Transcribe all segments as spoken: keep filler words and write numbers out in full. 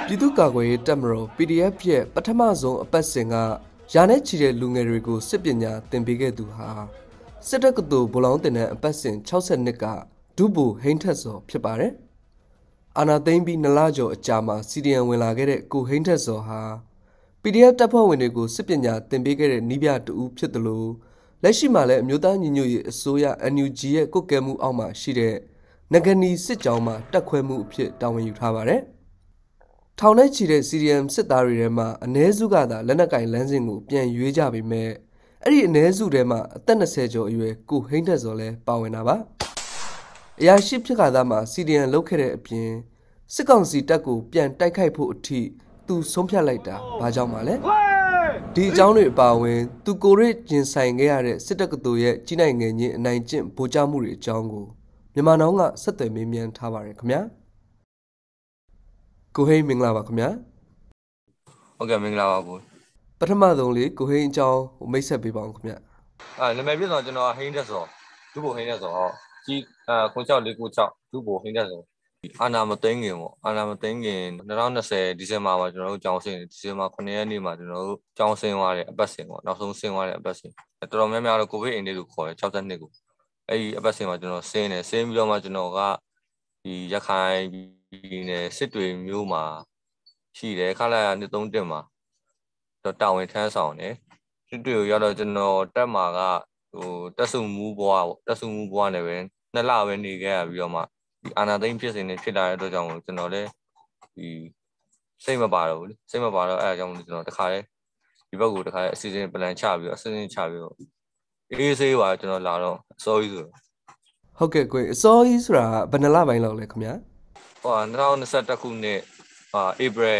ပြည်သူ့ကာကွယ်ရေးတပ်မတော် P D F ရဲ့ပထမဆုံးအပတ်စဉ်ကရာနဲ့ချီတဲ့လူငယ်တွေကိုစစ်ပညာသင်ပေးခဲ့သူဟာစစ်တပ်ကတူဗလောင်းတင်တဲ့အပတ်စဉ်၆၀နှစ်ကဒုဗိုလ်ဟိန်းထက်စောဖြစ်ပါတယ်။အာနာသိမ့်ပြီးနှစ်လကျော်အကြာမှာစီဒီအမ်ဝင်လာခဲ့တဲ့ကိုဟိန်းထက်စောဟာ P D F တပ်ဖွဲ့ဝင်တွေကိုစစ်ပညာသင်ပေးခဲ့တဲ့နည်းပြတူဦးဖြစ်တယ်လို့လက်ရှိမှာလည်းအမျိုးသားညီညွတ်ရေးအစိုးရ N U G ရဲ့ကွပ်ကဲမှုအောက်မှာရှိတဲ့နဂနီစစ်ကြောင်းမှာတက်ခွဲမှုအဖြစ်တာဝန်ယူထားပါတယ်။ထောင်ထဲချီတဲ့ C D M စစ်သားတွေထဲမှာအ ਨੇ စုကသာလက်နက်ကင်လမ်းစဉ်ကိုပြန်ရွေးကြပေမဲ့အဲ့ဒီအ ਨੇ စုထဲမှာအသက်၂၀ကျော်အရွယ်ကိုဟိန်းထက်စောလည်းပါဝင်တာပါ။အရာရှိဖြစ်ခါသားမှာ C D M လုပ်ခဲ့တဲ့အပြင်စစ်ကောင်စီတပ်ကိုပြန်တိုက်ခိုက်ဖို့အထိသူဆုံးဖြတ်လိုက်တာဘာကြောင့်ပါလဲ။ဒီအကြောင်းတွေအပါအဝင်သူကိုရစ်ရင်ဆိုင်ခဲ့ရတဲ့စစ်တပ်ကတူရဲ့ကြီးနိုင်ငယ်ချင်းအနိုင်ကျင့်ဗိုလ်ချမှုတွေအကြောင်းကိုမြန်မာနောင်ကဆက်သွယ်မေးမြန်းထားပါတယ်ခင်ဗျာ။ကိုဟိန်းမင်္ဂလာပါခင်ဗျာဟုတ်ကဲ့မင်္ဂလာပါကိုပထမဆုံးလေးကိုဟိန်းအကြောင်းမိတ်ဆက်ပေးပါအောင်ခင်ဗျာအဲနာမည်ပြတော့ကျွန်တော်ဟိန်းတက်စောဒုဗိုလ်ဟိန်းတက်စောဟောကြီးအဲခွန်၆၄၉၆ဒုဗိုလ်ဟိန်းတက်စောအာနာမသိန်းခင်ပေါ့အာနာမသိန်းခင်၂၀၂၀ဒီဇင်ဘာမှာကျွန်တော်တို့ကြောင်းစင်ဒီဇင်ဘာခုနှစ်ရက်နေ့မှာကျွန်တော်တို့ကြောင်းစင်သွားတဲ့အပတ်စဉ်ပေါ့နောက်ဆုံးစင်သွားတဲ့အပတ်စဉ်တော်တော်များများတော့ကိုဗစ်အိမ်လေးကိုခေါ်တယ်၆၂ကိုအဲ့ဒီအပတ်စဉ်မှာကျွန်တော်စင်းတယ်စင်းပြီးတော့မှကျွန်တော်ကဒီရခိုင်ပြည်နယ်စစ်တွေမျိုးမှာရှိတယ်ခလာရနှစ်သုံးတက်မှာတော့တာဝန်ထမ်းဆောင်တယ်စစ်တွေကိုရောက်တော့ကျွန်တော်တက်မှာကဟိုတက်ဆုံမူဘွားပေါ့တက်ဆုံမူဘွားနဲ့ပဲနှစ်လပဲနေခဲ့ရပြီးတော့မှဒီအာနာသိန်းဖြစ်စဉ်နဲ့ဖြစ်လာတဲ့အတွက်ကြောင့်ကျွန်တော်လည်းဒီစိတ်မပါတော့ဘူးလေစိတ်မပါတော့အဲအကြောင်းကျွန်တော်တခါလေဒီဘက်ကိုတခါလေအစီအစဉ် plan ချပြီးတော့အစီအစဉ်ချပြီးတော့အေးဆေးပါကျွန်တော်လာတော့အစိုးရဆိုဟုတ်ကဲ့ကိုအစိုးရဆိုတာဘယ်နှလပိုင်းလောက်လဲခင်ဗျာဟို၂၀၂၁ခုနှစ်အာ April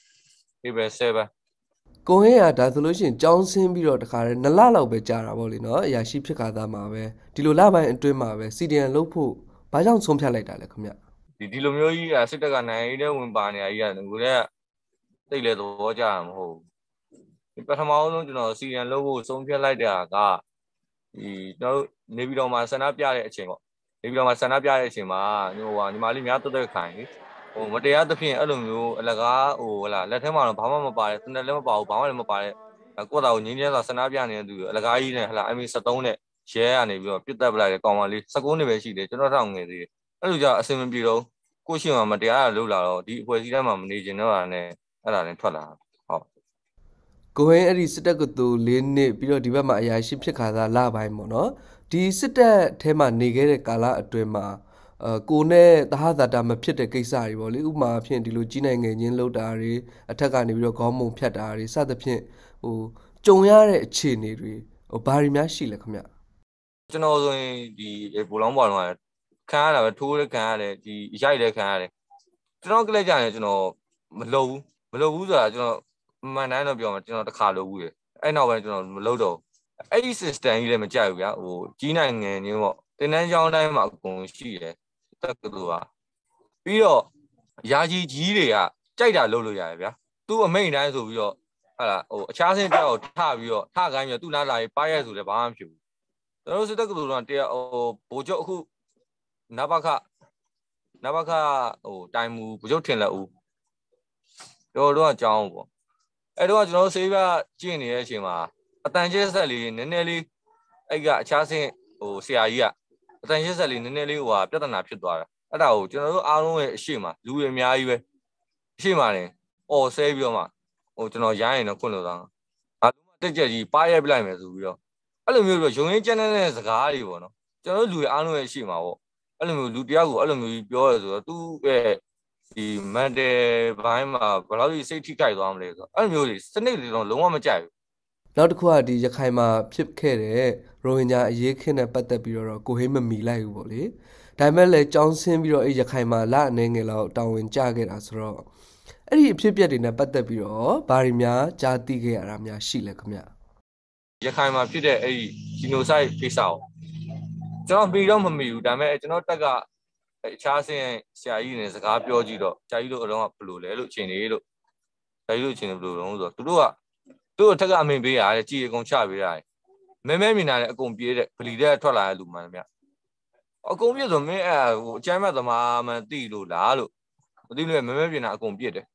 April seven ကိုဟင်းကဒါဆိုလို့ရှိရင်ကြောင်းဆင်းပြီးတော့တခါတည်းနှစ်လလောက်ပဲကြာတာပေါ့လေနော်အရာရှိဖြစ်ခါသားမှာပဲဒီလိုလပိုင်းအတွင်းမှာပဲ C D M လုပ်ဖို့ဘာကြောင့်ဆုံးဖြတ်လိုက်တာလဲခင်ဗျဒီဒီလိုမျိုးကြီးစစ်တပ်ကနိုင်တဲ့ဝင်ပါနေရကြီးကငိုတဲ့တိတ်လေသဘောကြတာမဟုတ်ဘူးပထမဆုံးကျွန်တော် C D M လုပ်ဖို့ဆုံးဖြတ်လိုက်တာကဒီကျွန်တော်နေပြည်တော်မှာဆန္ဒပြတဲ့အချိန်ပေါ့နေပြည်တော်မှာဆန္ဒပြတဲ့အချိန်မှာဟိုဟာညီမလေးများတက်တက်ခိုင်ဟိုမတရားသဖြင့်အဲ့လိုမျိုးအလကားဟိုဟလာလက်ထဲမှာတော့ဘာမှမပါတဲ့တနက်လည်းမပါဘူးဘာမှလည်းမပါတဲ့ကိုယ့်တာကိုငင်းကျဲစွာဆန္ဒပြနေတဲ့သူအလကားကြီးနဲ့ဟလာ M seven နဲ့ရဲကနေပြီးတော့ပြစ်တက်ပလိုက်တဲ့ကောင်မလေး၁၉နှစ်ပဲရှိတယ်ကျွန်တော်ထောင်ငယ်သေးတယ်အဲ့လိုကြောင့်အစင်မပြေတော့ကိုရှိမှမတရားလှုပ်လာတော့ဒီအဖွဲ့အစည်းတိုင်းမှာမနေချင်တော့တာနဲ့အဲ့ဒါလည်းထွက်လာဟုတ်ကိုဟင်းအဲ့ဒီစစ်တပ်ကတူ၄နှစ်ပြီးတော့ဒီဘက်မှာအရာရှိဖြစ်ခါသားလပိုင်းပေါ့နော်ဒီစစ်တပ်ထဲမှာနေခဲ့တဲ့ကာလအတွင်းမှာအကိုနဲ့သဟဇာတာမဖြစ်တဲ့ကိစ္စတွေပေါ့လေဥပမာဖြင့်ဒီလိုကြီးနိုင်ငယ်ချင်းလှုပ်တာတွေအထက်ကနေပြီးတော့ခေါင်းမုံဖြတ်တာတွေစသဖြင့်ဟိုကြုံရတဲ့အခြေအနေတွေဟိုဘာတွေများရှိလဲခင်ဗျကျွန်တော်ဆိုရင်ဒီဘူလောင်းပေါ်တော့ခံရတာပဲထိုးလည်းခံရတယ်ဒီရိုက်လည်းခံရတယ်ကျွန်တော်ကလေးကြရင်ကျွန်တော်မလုပ်ဘူးမလုပ်ဘူးဆိုတာကျွန်တော်မှန်တိုင်းတော့ပြောမှာကျွန်တော်တစ်ခါလုပ်ဘူးလေအဲ့နောက်ပိုင်းကျွန်တော်မလုပ်တော့အဲ့ဒီ system ကြီးလည်းမကြိုက်ဘူးဗျာဟိုကြီးနိုင်ငယ်ချင်းပေါ့တင်တန်းကျောင်းတိုင်းမှာအကုန်ရှိတယ်တက်ကတူပါပြီးတော့ယာကြီးကြီးတွေကကြိုက်တာလုပ်လို့ရတယ်ဗျာသူ့အမိန်တိုင်းဆိုပြီးတော့ဟာလာဟိုအခြားစင်းတယောက်ထပြီးတော့ထခိုင်းပြီးတော့သူ့လာလာရေးပါရဲဆိုလည်းဘာမှမဖြစ်ဘူးကျွန်တော်စစ်တက်ကတူတော့တရားဟိုဗိုလ်ချုပ်အခုနဘခနဘခဟိုတိုင်မူဗိုလ်ချုပ်ထင်လက်ဦးတော်တော့အကြောင်းပေါ့အဲ့တော့ကျွန်တော်ဆေးပြကျင့်နေတဲ့အချိန်မှာအတန်ကျဲဆက်လေးနည်းနည်းလေးအဲ့ကအခြားစင်းဟိုဆရာကြီးကအတန်ကျဲဆက်လေးနည်းနည်းလေးဟိုဟာပြဿနာဖြစ်သွားတာအဲ့ဒါကိုကျွန်တော်တို့အားလုံးရဲ့အရှိမလူတွေအများကြီးပဲအရှိမတယ်အော်ဆဲပြီးတော့မှဟိုကျွန်တော်ရိုင်းရင်တော့ခွင့်လို့သားအားလုံးတက်ကြက်ကြီးပါရဲပြလိုက်မယ်ဆိုပြီးတော့အဲ့လိုမျိုးပြီးတော့ရုံရင်းကျန်းတဲ့စကားတွေပေါ့နော်ကျွန်တော်တို့လူတွေအားလုံးရဲ့အရှိမပေါ့အဲ့လိုမျိုးလူတယောက်ကိုအဲ့လိုမျိုးပြောရဲဆိုတော့သူ့ရဲ့ဒီမန်တယ်ဘိုင်းမှာဘယ်လောက်ကြီးစိတ်ထိခိုက်သွားမလဲဆိုတော့အဲ့လိုမျိုးတွေစနစ်တွေတော့လုံးဝမကြိုက်ဘူးနောက်တစ်ခုကဒီရခိုင်မှာဖြစ်ခဲ့တဲ့ရိုဟင်ဂျာအရေးခင်းနဲ့ပတ်သက်ပြီးတော့ကိုဟိမမီလိုက်ဘူးပေါ့လေဒါပေမဲ့လည်းကြောင်းဆင်းပြီးတော့အဲ့ရခိုင်မှာလအနေငယ်လောက်တောင်းဝင်ကြခဲ့တာဆိုတော့အဲ့ဒီအဖြစ်အပျက်တွေနဲ့ပတ်သက်ပြီးတော့ဘာတွေများကြားသိခဲ့ရတာများရှိလဲခင်ဗျရခိုင်မှာဖြစ်တဲ့အဲ့ဒီဂျီနိုဆိုက်ကိစ္စကိုကျွန်တော်ပြီးတော့မမီဘူးဒါပေမဲ့ကျွန်တော်တက်ကအခြားဆင်းဆရာကြီးနဲ့စကားပြောကြည့်တော့ဆရာကြီးတို့အတော့ကဘယ်လိုလဲလို့ချိန်နေလို့ဆရာကြီးတို့ချိန်နေဘယ်လိုလဲဆိုတော့သူတို့ကသူတို့အထက်ကအမိန်ပေးရတယ်ကြည်အကုန်ချပေးရတယ်မဲမဲမြင်လာတဲ့အကုန်ပြေးတဲ့ဗလီတဲ့ထွက်လာတဲ့လူမှန်ဗျအကုန်ပြည့်ဆိုမင်းအဲဟိုအချမ်းမဲ့သမားမှန်တိလို့လားလို့မသိလို့မဲမဲပြင်တာအကုန်ပြစ်တယ်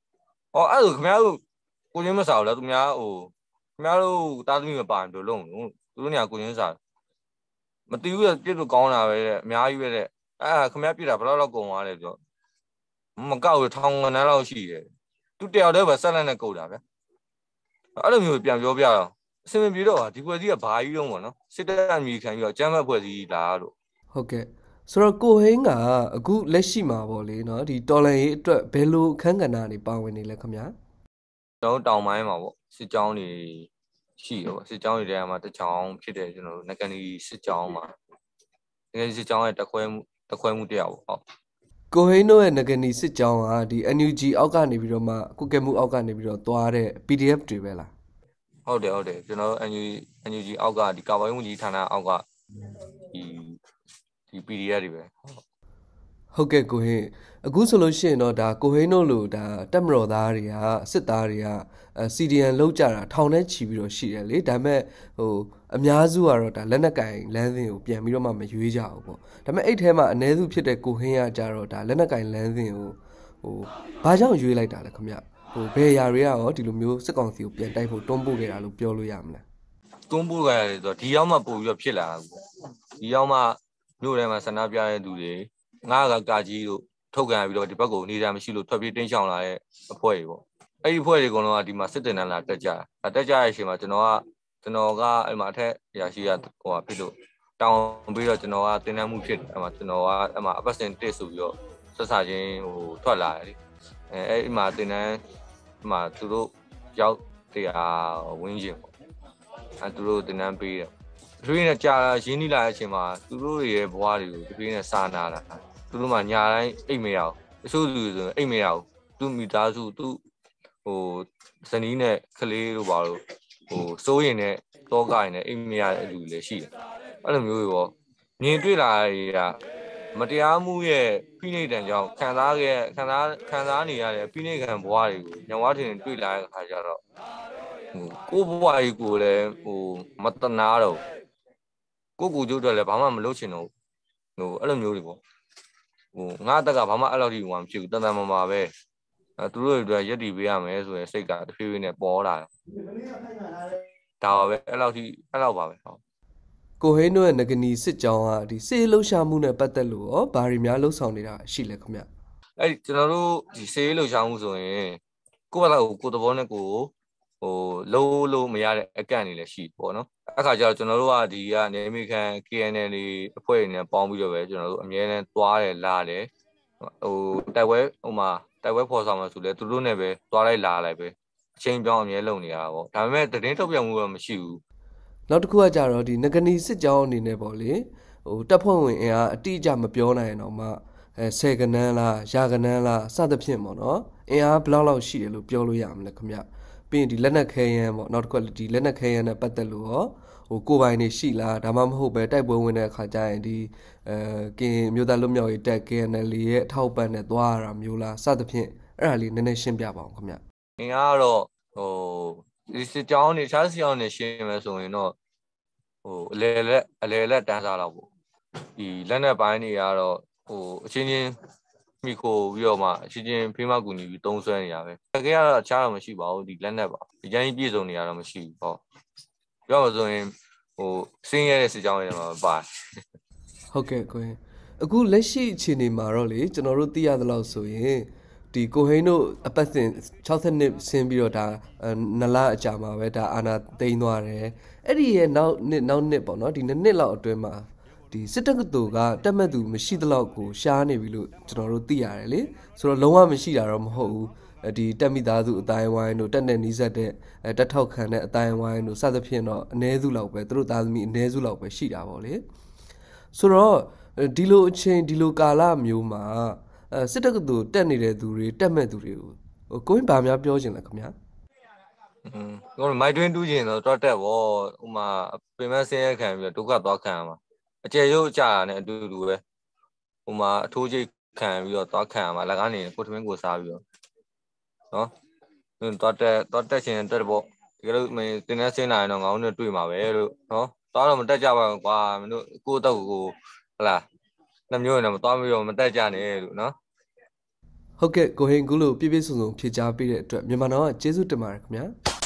哦，အဲ့လိုခင်ဗျားတို့ကိုချင်းမစားဘူးလားသူများဟိုခင်ဗျားတို့တာသမီမပါရင်ဘယ်လိုလုပ်လို့သူတို့ညာကိုချင်းစားမတီးဘူးပြစ်လို့ကောင်းတာပဲတဲ့အများကြီးပဲတဲ့အဲ့ခင်ဗျားပြစ်တာဘယ်လောက်လောက်ကုန်သွားလဲပြောမကောက်ဘူးထောင်ငန်းလောက်ရှိတယ်သူတယောက်တည်းပဲဆက်လက်နဲ့ကုန်တာဗျအဲ့လိုမျိုးပြန်ပြောပြတော့အစင်မပြေတော့ဒီဖွဲ့စည်းကဘာကြီးလုံးပေါ့နော်စစ်တပ်အမိခံပြီးတော့ကျမ်းမတ်ဖွဲ့စည်းလာလို့ဟုတ်ကဲ့ဆိုတော့ကိုဟင်းကအခုလက်ရှိမှာပေါ့လေနော်ဒီတော်လန်ရေးအတွက်ဘယ်လိုအခန်းကဏ္ဍနေပါဝင်နေလဲခင်ဗျာကျွန်တော်တောင်ပိုင်းမှာပေါ့စစ်ကြောင်းတွေရှိတယ်ပေါ့စစ်ကြောင်းတွေထဲမှာတချောင်းဖြစ်တယ်ကျွန်တော်တို့ငကနေစစ်ကြောင်းမှာငကနေစစ်ကြောင်းရဲ့တခွဲမှုတခွဲမှုတရားပေါ့ဟုတ်ကိုဟင်းတို့ရဲ့ငကနေစစ်ကြောင်းကဒီ N U G အောက်ကနေပြီးတော့မှကုကဲမှုအောက်ကနေပြီးတော့သွားတဲ့ P D F တွေပဲလားဟုတ်တယ်ဟုတ်တယ်ကျွန်တော် N U G N U G အောက်ကဒီကာပိုင်းမှုကြီးဌာနအောက်ကဒီဒီ P D F တွေပဲဟုတ်ကဲ့ကိုဟင်းအခုဆိုလို့ရှိရင်တော့ဒါကိုဟင်းတို့လိုဒါတက်မတော်သားတွေကစစ်သားတွေကအဲ C D N လောက်ကြတာထောင်နဲ့ချီပြီးတော့ရှိတယ်လေဒါပေမဲ့ဟိုအများစုကတော့ဒါလက်နက်ကင်လမ်းစဉ်ကိုပြန်ပြီးတော့မှမရွေးကြဘူးပေါ့ဒါပေမဲ့အဲ့ထဲမှာအ ਨੇ စုဖြစ်တဲ့ကိုဟင်းကကြတော့ဒါလက်နက်ကင်လမ်းစဉ်ကိုဟိုဘာကြောင့်ရွေးလိုက်တာလဲခင်ဗျဟိုဘယ်ຢာတွေကရောဒီလိုမျိုးစစ်ကောင်စီကိုပြန်တိုက်ဖို့တွန်းပို့ခဲ့တာလို့ပြောလို့ရမလားတွန်းပို့ခဲ့ရတယ်ဆိုတော့ဒီရောက်မှပို့ပြီးတော့ဖြစ်လာတာပေါ့ဒီရောက်မှမြို့ထဲမှာဆန္ဒပြတဲ့သူတွေငါးကကာကြီးတို့ထုတ်ကန်ပြီးတော့ဒီဘက်ကိုနေတာမရှိလို့ထွက်ပြေးတင်းရှောင်လာတဲ့အဖွဲ့တွေပေါ့အဲ့ဒီအဖွဲ့တွေကတော့ဒီမှာစစ်တင်တန်းလာတက်ကြတာတက်ကြတဲ့အချိန်မှာကျွန်တော်ကကျွန်တော်ကအဲ့မှာအထက်ရာရှိကဟိုဖြစ်လို့တောင်းပြီးတော့ကျွန်တော်ကတင်တန်းမှုဖြစ်တယ်အဲ့မှာကျွန်တော်ကအဲ့မှာအပတ်စဉ်တစ်ဆိုပြီးတော့ဆက်စားချင်းဟိုထွက်လာတယ်လေအဲအဲ့မှာတင်တန်းမှာသူတို့ရောက်တရားဝင်းကျင်ပေါ့အဲသူတို့တင်တန်းပေးတယ်သူတို့နဲ့ကြာရင်းနှီးလာတဲ့အချိန်မှာသူတို့ရဲ့ဘဝတွေကိုသူတို့နဲ့စာနာတာသူတို့မှညာတိုင်းအိတ်မရအောင်အဆိုးသူဆိုအိတ်မရအောင်သူမိသားစုသူဟိုဇနီးနဲ့ကလေးတို့ပါလို့ဟိုစိုးရင်နဲ့တောကရင်နဲ့အိတ်မရတဲ့လူတွေလည်းရှိတယ်အဲ့လိုမျိုးပေါ့မြင်တွေ့လာရတာမတရားမှုရဲ့ဖိနှိပ်တံကြောင့်ခံစားခဲ့ခံစားခံစားနေရတဲ့ဖိနှိပ်ခံဘဝတွေကိုညဝါထင်တွေ့လာတဲ့အခါကျတော့ဟိုကိုဘဝကြီးကိုလည်းဟိုမတနာတော့ကိုကိုကျိုးတော့လည်းဘာမှမလုပ်ချင်တော့ဟိုအဲ့လိုမျိုးတွေပေါ့ဟိုငါအတက်ကဘာမှအဲ့လောက်ထိဟိုမှမဖြစ်ဘူးတန်တန်မာမာပဲအဲသူတို့တွေရက်တည်ပေးရမယ်ဆိုရင်စိတ်ကတဖြည်းဖြည်းနဲ့ပေါ်လာတယ်ဒါပါပဲအဲ့လောက်ထိအဲ့လောက်ပါပဲဟုတ်ကိုဟင်းတို့ရဲ့ငကနီစစ်ကြောင်းကဒီစေလှုပ်ရှားမှုနဲ့ပတ်သက်လို့ရောဘာတွေများလှုပ်ဆောင်နေတာရှိလဲခင်ဗျအဲ့ကျွန်တော်တို့ဒီစေလှုပ်ရှားမှုဆိုရင်ကိုယ့်ဘာသာကိုကိုယ်သဘောနဲ့ကိုယ်ဟိုလုံးလုံးမရတဲ့အကန့်တွေလည်းရှိပေါ့နော်အခါကျတော့ကျွန်တော်တို့ကဒီကနေအမေရိကန် K N L တွေအဖွဲ့တွေနဲ့ပေါင်းပြီးတော့ပဲကျွန်တော်တို့အများနဲ့တွားတယ်လာတယ်ဟိုတိုက်ပွဲဟိုမှာတိုက်ပွဲဖော်ဆောင်မှဆိုလဲသူတို့နဲ့ပဲတွားလိုက်လာလိုက်ပဲအချိန်ပြောင်းအများလုံနေရတာပေါ့ဒါပေမဲ့သတင်းထုတ်ပြန်မှုတော့မရှိဘူးနောက်တစ်ခုကကြတော့ဒီငကနီစစ်ကြောင်းအနေနဲ့ပေါ့လေဟိုတပ်ဖွဲ့ဝင်အင်အားအတိအကျမပြောနိုင်တော့မှအဲဆယ်ကနန်းလားရာကနန်းလားစသဖြင့်ပေါ့နော်အင်အားဘယ်လောက်လောက်ရှိတယ်လို့ပြောလို့ရမလဲခင်ဗျပြီးရင်ဒီလက်နက်ခဲယမ်းပေါ့နောက်တစ်ခုကဒီလက်နက်ခဲယမ်းနဲ့ပတ်သက်လို့ရောဟိုကိုပိုင်နေရှိလားဒါမှမဟုတ်ပဲတိုက်ပွဲဝင်တဲ့အခါကျရင်ဒီအဲကင်မြို့သားလွတ်မြောက်ရေးတပ် K N L ရဲ့အထောက်ပံ့နဲ့သွားရတာမျိုးလားစသဖြင့်အဲ့ဒါလေးနည်းနည်းရှင်းပြပါအောင်ခင်ဗျအင်အားတော့ဟိုဒီစစ်ကြောင်းနေခြားစီအောင်နေရှင်းမယ်ဆိုရင်တော့ဟိုအလဲလက်အလဲလက်တန်းစားတော့ပေါ့ဒီလက်နက်ပိုင်းတွေကတော့ဟိုအချင်းချင်းမိခိုပြီးတော့မှအချင်းချင်းဖေးမကူညီပြီးတုံးဆွဲနေရပဲတကယ်ကတော့အခြားတော့မရှိပါဘူးဒီလက်နက်ပါဒီကျန်းကြီးပြည်စုံနေရတော့မရှိဘူးဟုတ်ပြောမှဆိုရင်ဟိုစင်းရတဲ့စစ်ကြောင်းတွေမှာပါဟုတ်ကဲ့ကိုရင်အခုလက်ရှိအခြေအနေမှာတော့လေကျွန်တော်တို့သိရသလောက်ဆိုရင်ဒီကိုဟိန်းတို့အပတ်စဉ်၆၀နှစ်ဆင်းပြီးတော့ဒါနလအကြာမှာပဲဒါအာနာသိမ်းသွားတယ်အဲ့ဒီရဲ့နောက်နှစ်နောက်နှစ်ပေါ့နော်ဒီနှစ်နှစ်လောက်အတွင်းမှာဒီစစ်တပ်ကတူကတက်မဲ့သူမရှိသလောက်ကိုရှားနေပြီလို့ကျွန်တော်တို့သိရတယ်လေဆိုတော့လုံးဝမရှိတာတော့မဟုတ်ဘူးဒီတက်မိသားစုအတိုင်းဝိုင်းတို့တက်နဲ့နီးစပ်တဲ့တက်ထောက်ခံတဲ့အတိုင်းဝိုင်းတို့စသဖြင့်တော့အ ਨੇ စုလောက်ပဲသူတို့သားသမီးအ ਨੇ စုလောက်ပဲရှိတာပေါ့လေဆိုတော့ဒီလိုအချိန်ဒီလိုကာလမျိုးမှာအဲစစ်တပ်ကတူတက်နေတဲ့သူတွေတက်မဲ့သူတွေကိုဟိုကိုင်းဘာများပြောချင်လဲခင်ဗျာอืมဟိုမိုက်တွင်းတူးချင်တော့တော့တက်ဗောဥမာပင်မဆင်းရဲခံပြီးတော့ဒုက္ခသွားခံရမှာအကျယ်ရုပ်ကြတာနဲ့အတူတူပဲဟိုမှာအထိုးချိတ်ခံပြီးတော့သွားခံရမှာလက်ကားနေကိုထမင်းကိုစားပြီးတော့နော်တော့တက်တော့တက်ရှင်တက်ဗောဒီလိုမင်းတင်းနေဆင်းလာရင်တော့ငါတို့နဲ့တွေ့မှာပဲလို့နော်သွားတော့မတက်ကြပါဘူးကွာမင်းတို့ကိုယ့်အတော့ကိုဟလာနှမျိုးနဲ့မသွားပြီးတော့မတက်ကြနဲ့လို့နော်ဟုတ်ကဲ့ကိုဟင်ကူလို့ပြည့်ပြည့်စုံစုံဖြေကြားပေးတဲ့အတွက်မြန်မာနောကကျေးဇူးတင်ပါတယ်ခင်ဗျာ